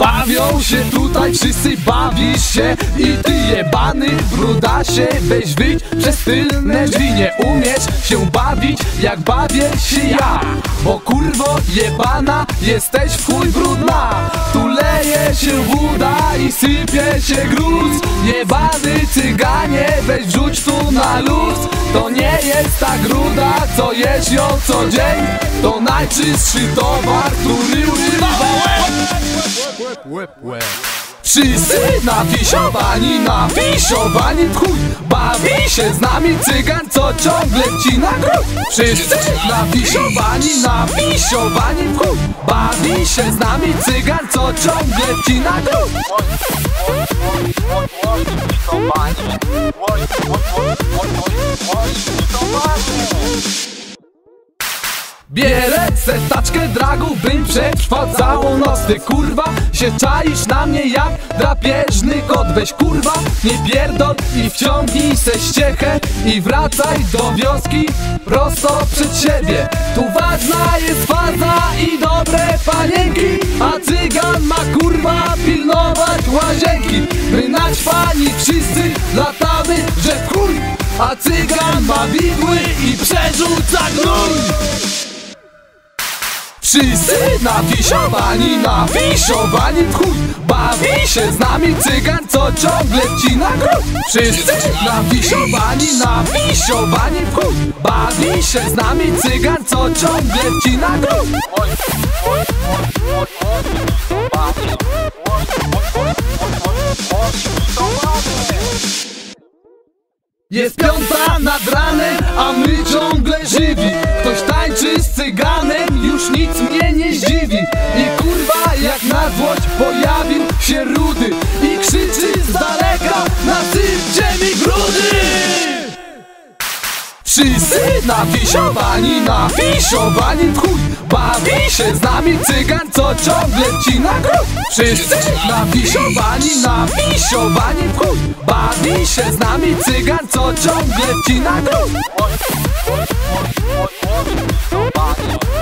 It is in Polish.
Bawią się tutaj, wszyscy bawisz się. I ty jebany brudasie, weź wyjdź przez tylne drzwi. Nie umiesz się bawić jak bawię się ja, bo kurwo jebana, jesteś w chuj brudna. Tu leje się woda i sypie się gruz. Jebany cyganie, weź wrzuć tu na luz. To nie jest ta gruda, co jesz ją co dzień. To najczystszy towar, który używa łeb. Wszyscy nawisiowani w chuj. Bawi się z nami cygan, co ciągle wcina grób. Wszyscy nawisiowani w chuj. Bawi się z nami cygan, co ciągle wcina grób. Bierę setaczkę dragu, bym przetrwał całą noc. Ty kurwa się czaisz na mnie jak drapieżny kot. Weź kurwa nie pierdol i wciągnij se ściechę i wracaj do wioski prosto przed siebie. Tu ważna jest faza i dobre panienki, a cygan ma kurwa pilnować łazienki. My naćpani wszyscy latamy, że w chuj, a cygan ma widły i przerzuca gnój. Wszyscy nawisiowani w chuj. Bawi się z nami cygan, co ciągle wcina grób. Wszyscy nawisiowani w chuj. Bawi się z nami cygan, co ciągle wcina grób. Jest 5 nad ranem, a my ciągle żywi. Ktoś tańczy z cyganem, już nic mnie nie zdziwi. I kurwa jak na złość pojawił się rudy i krzyczy z daleka: nasypcie mi grudy! Wszyscy nawisiowani w chuj. Bawi się z nami cygan, co ciągle wcina grób. Wszyscy nawisiowani w chuj. Bawi się z nami cygan, co ciągle wcina grób.